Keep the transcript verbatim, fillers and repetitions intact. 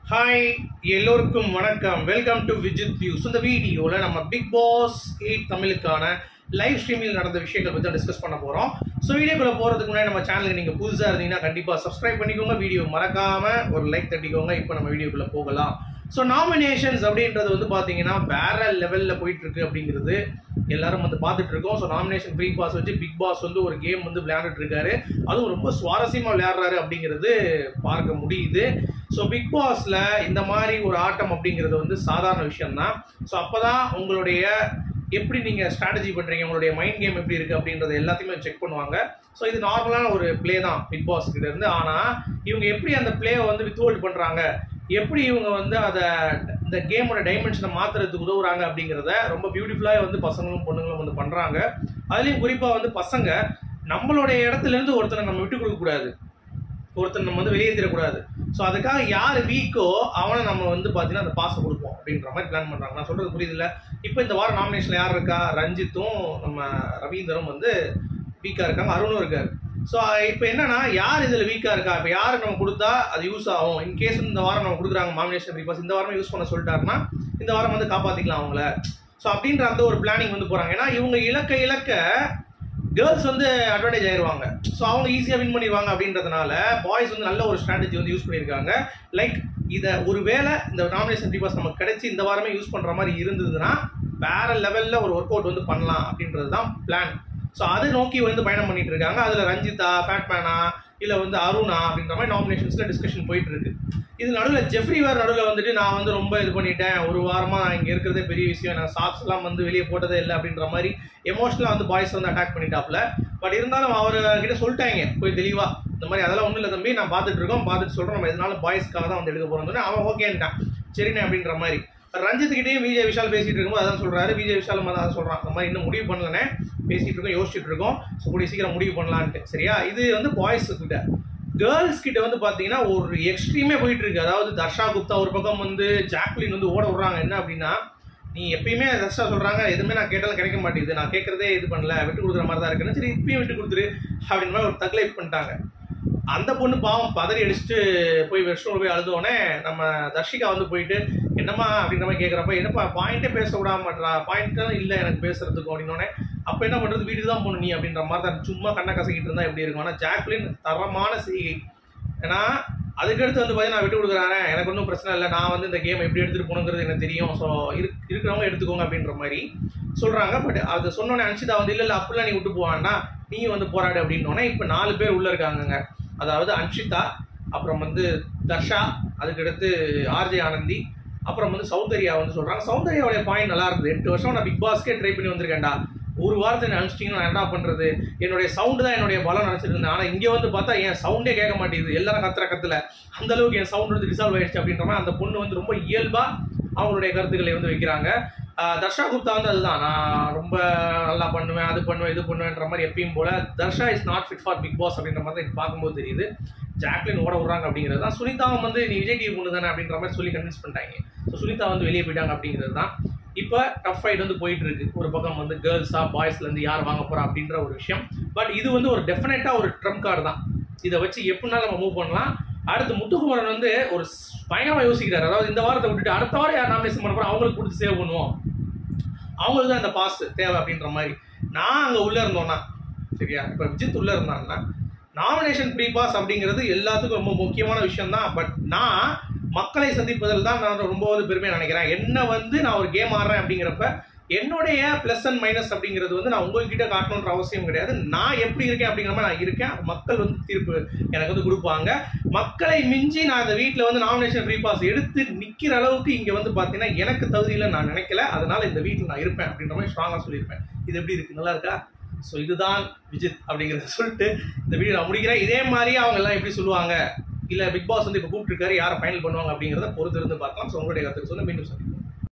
Hi எல்லோருக்கும் வணக்கம். Welcome to Vijith views. இந்த வீடியோவில் நம்ம பிக் பாஸ் எயிட் தமிழுக்கான லைவ் ஸ்ட்ரீமில் நடந்த விஷயங்கள் பற்றி டிஸ்கஸ் பண்ண போகிறோம். ஸோ வீடியோக்குள்ளே போகிறதுக்கு முன்னாடி நம்ம சேனலுக்கு நீங்கள் புதுசாக இருந்தீங்கன்னா கண்டிப்பாக சப்ஸ்கிரைப் பண்ணிக்கோங்க, வீடியோ மறக்காமல் ஒரு லைக் தட்டிக்கோங்க. இப்போ நம்ம வீடியோக்குள்ளே போகலாம். ஸோ நாமினேஷன்ஸ் அப்படின்றது வந்து பார்த்தீங்கன்னா வேற லெவலில் போயிட்டு இருக்கு அப்படிங்கிறது எல்லாரும் வந்து பார்த்துட்டு இருக்கோம். ஸோ நாமினேஷன் ஃப்ரீ பாஸ் வச்சு பிக் பாஸ் வந்து ஒரு கேம் வந்து விளையாண்டுட்டு இருக்காரு. அதுவும் ரொம்ப சுவாரஸ்யமாக விளையாடுறாரு அப்படிங்கிறது பார்க்க முடியுது. ஸோ பிக் பாஸ்ல இந்த மாதிரி ஒரு ஆட்டம் அப்படிங்கிறது வந்து சாதாரண விஷயம் தான். ஸோ அப்போதான் உங்களுடைய எப்படி நீங்கள் ஸ்ட்ராட்டஜி பண்ணுறீங்க, உங்களுடைய மைண்ட் கேம் எப்படி இருக்குது அப்படின்றத எல்லாத்தையுமே செக் பண்ணுவாங்க. ஸோ இது நார்மலான ஒரு பிளே தான் பிக் பாஸ் கிட்ட இருந்து. ஆனால் இவங்க எப்படி அந்த பிளேயை வந்து வித்ஹோல்ட் பண்ணுறாங்க, எப்படி இவங்க வந்து அதை இந்த கேமோட டைமென்ஷனை மாற்றுறதுக்கு உதவுறாங்க அப்படிங்கிறத ரொம்ப பியூட்டிஃபுல்லாக வந்து பசங்களும் பொண்ணுங்களும் வந்து பண்ணுறாங்க. அதுலேயும் குறிப்பாக வந்து பசங்க நம்மளுடைய இடத்துலேருந்து ஒருத்தனை நம்ம விட்டு கொடுக்கக்கூடாது, ஒருத்தர் நம்ம வந்து வெளியேற்றிடக்கூடாது. ஸோ அதுக்காக யார் வீக்கோ அவனை நம்ம வந்து பார்த்தீங்கன்னா அந்த பாஸை கொடுப்போம் அப்படின்ற மாதிரி பிளான் பண்ணுறாங்க. நான் சொல்கிறது புரியுது இல்லை? இப்போ இந்த வாரம் நாமினேஷனில் யார் இருக்கா? ரஞ்சித்தும் நம்ம ரவீந்தரும் வந்து வீக்காக இருக்காங்க, அருணும் இருக்கார். ஸோ இப்போ என்னன்னா யார் இதில் வீக்காக இருக்கா, இப்போ யார் நம்ம கொடுத்தா அது யூஸ் ஆகும், இன்கேஸ் இந்த வாரம் நம்ம கொடுக்குறாங்க நாமினேஷன் பிகாஸ் இந்த வாரம் யூஸ் பண்ண சொல்லிட்டாருன்னா இந்த வாரம் வந்து காப்பாற்றிக்கலாம் அவங்கள. ஸோ அப்படின்ற அந்த ஒரு பிளானிங் வந்து போகிறாங்க. ஏன்னா இவங்க இலக்க இலக்க கேர்ள்ஸ் வந்து அட்வான்டேஜ் ஆயிடுவாங்க. ஸோ அவங்க ஈஸியாக வின் பண்ணிடுவாங்க அப்படின்றதுனால பாய்ஸ் வந்து நல்ல ஒரு ஸ்ட்ராட்டஜி வந்து யூஸ் பண்ணியிருக்காங்க. லைக் இதை ஒரு வேளை இந்த நாமினேஷன் பிகாஸ் நமக்கு கிடைச்சி இந்த வாரமே யூஸ் பண்ணுற மாதிரி இருந்ததுன்னா வேற லெவலில் ஒரு ஒர்க் அவுட் வந்து பண்ணலாம் அப்படின்றது தான் பிளான். ஸோ அதை நோக்கி வந்து பயணம் பண்ணிட்டு இருக்காங்க. அதில் ரஞ்சிதா, ஃபேட்மேனா, இல்லை வந்து அருணா அப்படின்ற மாதிரி நாமினேஷன்ஸில் டிஸ்கஷன் போயிட்டு இருக்கு. இது நடுவில் ஜெஃப்ரி வேறு நடுவில் வந்துட்டு நான் வந்து ரொம்ப இது பண்ணிட்டேன், ஒரு வாரமாக நான் இங்கே இருக்கிறதே பெரிய விஷயம், நான் சாக்ஸ் எல்லாம் வந்து வெளியே போட்டதே இல்லை அப்படின்ற மாதிரி எமோஷனலாக வந்து பாய்ஸ் வந்து அட்டாக் பண்ணிட்டாப்ல. பட் இருந்தாலும் அவர்கிட்ட சொல்லிட்டாங்க போய் தெளிவாக, இந்த மாதிரி அதெல்லாம் ஒன்றும் இல்லை தம்பி, நான் பார்த்துட்டு இருக்கோம், பார்த்துட்டு சொல்கிறோம், நம்ம எதனாலும் பாய்ஸ்க்காக தான் வந்து எடுக்க போகிறோம். அவன் ஓகேன்ட்டான், சரிண்ணே அப்படின்ற மாதிரி. ரஞ்சித்துக்கிட்டையும் விஜய் விஷால் பேசிட்டு இருக்கும்போது அதான் சொல்றாரு. விஜய் விஷாலும் அதான் சொல்றான், இந்த மாதிரி இன்னும் முடிவு பண்ணலனே, பேசிட்டு இருக்கோம், யோசிச்சுட்டு இருக்கோம், ஸோ கூடிய சீக்கிரம் முடிவு பண்ணலான்ட்டு. சரியா? இது வந்து பாய்ஸ் கிட்ட. கேர்ள்ஸ் கிட்ட வந்து பாத்தீங்கன்னா ஒரு எக்ஸ்ட்ரீமே போயிட்டு இருக்கு. அதாவது தர்ஷா குப்தா ஒரு பக்கம் வந்து ஜாக்லின் வந்து ஓட விடுறாங்க. என்ன அப்படின்னா, நீ எப்பயுமே தர்ஷா சொல்றாங்க எதுவுமே நான் கேட்டாலும் கிடைக்க மாட்டேங்குது, நான் கேட்கறதே இது பண்ணல, விட்டு கொடுக்குற மாதிரி தான் இருக்குன்னு, சரி இப்பயும் விட்டு கொடுத்துரு அப்படின்னு மாதிரி ஒரு தக்லைஃப் பண்ணிட்டாங்க. அந்த பொண்ணு பாவம் பதறி அடிச்சுட்டு போய் ரெஸ்ட்ரூம்ல போய் அழுதோடனே நம்ம தர்ஷிகா வந்து போயிட்டு என்னம்மா அப்படின்ற மாதிரி கேட்குறப்ப, என்னப்பா பாயிண்டே பேச விடாம மாட்டா, பாயிண்ட்டும் இல்லை எனக்கு பேசுறதுக்கும் அப்படின்னோடனே, அப்போ என்ன பண்ணுறது, வீட்டுக்கு தான் போகணும் நீ அப்படின்ற மாதிரி தான் சும்மா கண்ணை கசக்கிட்டு இருந்தால் எப்படி இருக்கும். ஆனால் ஜாக்லின் தரமான செய்கை. ஏன்னா அதுக்கடுத்து வந்து பார்த்தீங்கன்னா நான் விட்டு கொடுக்குறானே, எனக்கு ஒன்றும் பிரச்சனை இல்லை, நான் வந்து இந்த கேம் எப்படி எடுத்துகிட்டு போகணுங்கிறது எனக்கு தெரியும், ஸோ இருக்கிறவங்க எடுத்துக்கோங்க அப்படின்ற மாதிரி சொல்கிறாங்க. பட் அது சொன்னோன்னே அன்ஷிதா வந்து இல்லை இல்லை அப்படிலாம் நீ விட்டு போவான்னா நீ வந்து போராடு அப்படின்னோடனே இப்போ நாலு பேர் உள்ளே இருக்காங்கங்க. அதாவது அன்ஷிதா, அப்புறம் வந்து தர்ஷா, அதுக்கடுத்து ஆர்ஜே ஆனந்தி, அப்புறம் வந்து சௌந்தர்யா வந்து சொல்கிறாங்க. சௌந்தர்யாவுடைய பாயிண்ட் நல்லா இருக்குது. எட்டு வருஷம் நான் பிக் பாஸ்க்கே ட்ரை பண்ணி வந்திருக்கேன்டா, ஒரு வாரத்தை நினச்சிட்டிங்கன்னா நான் என்ன பண்ணுறது, என்னுடைய சவுண்டு தான் என்னுடைய பலம் நினச்சிட்டு இருந்தேன். ஆனால் இங்கே வந்து பார்த்தா என் சவுண்டே கேட்க மாட்டேங்குது, எல்லாரும் கத்துற கத்துல அந்த அளவுக்கு என் சவுண்ட் வந்து டிசால்வ் ஆயிடுச்சு அப்படின்ற மாதிரி அந்த பொண்ணு வந்து ரொம்ப இயல்பாக அவங்களுடைய கருத்துக்களை வந்து வைக்கிறாங்க. தர்ஷா குப்தா வந்து அதுதான், நான் ரொம்ப நல்லா பண்ணுவேன், அது பண்ணுவேன், இது பண்ணுவேன்ற மாதிரி எப்பயும் போல. Dharsha is not fit for big boss அப்படின்ற மாதிரி இது பார்க்கும்போது தெரியுது. ஜாக்லின் ஓட விடுறாங்க அப்படிங்கிறது தான். சுனிதாவும் வந்து நீ விஜய் டிவி பொண்ணு தானே அப்படின்ற மாதிரி சொல்லி கன்வின்ஸ் பண்ணிட்டாங்க. ஸோ சுனிதா வந்து வெளியே போயிட்டாங்க அப்படிங்கிறது தான். இப்போ டஃப் ஃபைட் வந்து போயிட்டு இருக்கு. ஒரு பக்கம் வந்து கேர்ள்ஸா பாய்ஸ்லேருந்து யார் வாங்க போறா அப்படின்ற ஒரு விஷயம். பட் இது வந்து ஒரு டெஃபினட்டா ஒரு ட்ரம்ப் கார்டு தான். இதை வச்சு எப்படினாலும் நம்ம மூவ் பண்ணலாம். அடுத்து முத்துக்குமரன் வந்து ஒரு பயங்கரமாக யோசிக்கிறார். அதாவது இந்த வாரத்தை விட்டுட்டு அடுத்த வாரம் யார் நாமினேஷன் பண்ண போறோம் அவங்களுக்கு கொடுத்து சேவ் பண்ணுவோம், அவங்களுக்கு தான் இந்த பாஸ் தேவை அப்படின்ற மாதிரி. நான் அங்கே உள்ளே இருந்தோன்னா சரியா, இப்போ விஜித் உள்ளே இருந்தாங்கன்னா நாமினேஷன் ப்ரீ பாஸ் அப்படிங்கிறது எல்லாத்துக்கும் ரொம்ப முக்கியமான விஷயம் தான். பட் நான் மக்களை சந்திப்பதில் தான் நான் ரொம்ப வந்து பெருமையாக நினைக்கிறேன். என்ன வந்து நான் ஒரு கேம் ஆடுறேன் அப்படிங்கிறப்ப என்னுடைய ப்ளஸ் அண்ட் மைனஸ் அப்படிங்கிறது வந்து நான் உங்கள்கிட்ட காட்டணுன்ற அவசியம் கிடையாது. நான் எப்படி இருக்கேன் அப்படிங்கிற மாதிரி நான் இருக்கேன். மக்கள் வந்து தீர்ப்பு எனக்கு வந்து கொடுப்பாங்க. மக்களை மிஞ்சி நான் இந்த வீட்டில் வந்து நாமினேஷன் ஃப்ரீ பாஸ் எடுத்து நிற்கிற அளவுக்கு இங்கே வந்து பார்த்தீங்கன்னா எனக்கு தகுதியில் நான் நினைக்கல. அதனால இந்த வீட்டில் நான் இருப்பேன் அப்படின்ற மாதிரி ஸ்ட்ராங்காக சொல்லியிருப்பேன். இது எப்படி இருக்கு, நல்லா இருக்கா? ஸோ இதுதான் விஜித் அப்படிங்கிறத சொல்லிட்டு இந்த வீடியோ நான் முடிக்கிறேன். இதே மாதிரி அவங்க எல்லாம் எப்படி சொல்லுவாங்க, இல்லை பிக் பாஸ் வந்து இப்போ கூப்பிட்டுருக்காரு யாரை ஃபைனல் பண்ணுவாங்க அப்படிங்கிறத பொறுத்து இருந்து பார்க்கலாம். ஸோ உங்களுடைய கருத்துக்கு சொல்ல மீண்டும் சந்திப்போம்.